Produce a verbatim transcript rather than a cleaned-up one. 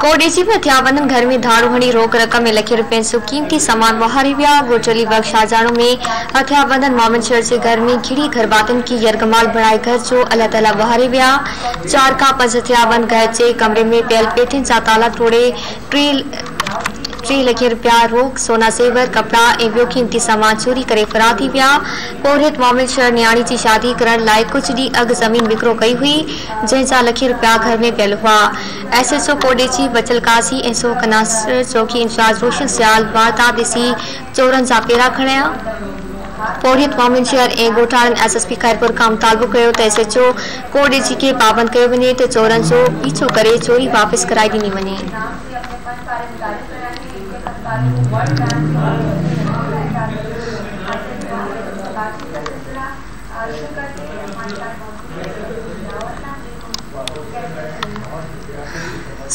कोडेची में हथियारबंदन घर में धाड़ू हणी रोक रकम में लखे रुपये सो कीमती सामान बहारी विया। गोचली बख्श शाहजानो में हथियारबंदन मोहम्मद शहर से घर में घिड़ी घर बातन की यरगमाल बनाए घर जो अल्लाह ताला बहारी विया। चार का पंज हथियारबंद घर से कमरे में पहल पेठन सा ताला तोड़े टी टी लखे रुपया रोक सोना सेवर कपड़ा ए बियो कीमती सामान चोरी करे फरार थी विया। पोरियत मोहम्मद शहर न्याणी की शादी करण लाइ कुछ डी अग जमीन विक्रो कई हुई जैसा लखे रुपया घर में पहल हुआ। एसएसओ कोडेची बचल कासी एसओ कनासर चौकी इंचार्ज रोशन सियाल वार्ता दिसी चोरन सा पेरा खणिया। पोरियत मोहम्मद शहर ए गोठाड़न एसएसपी खैरपुर का मुतालबो कयो त एसएचओ कोडेची के पाबंद कयो वने त चोरन जो पीछो करे चोरी वापस कराई दी वने।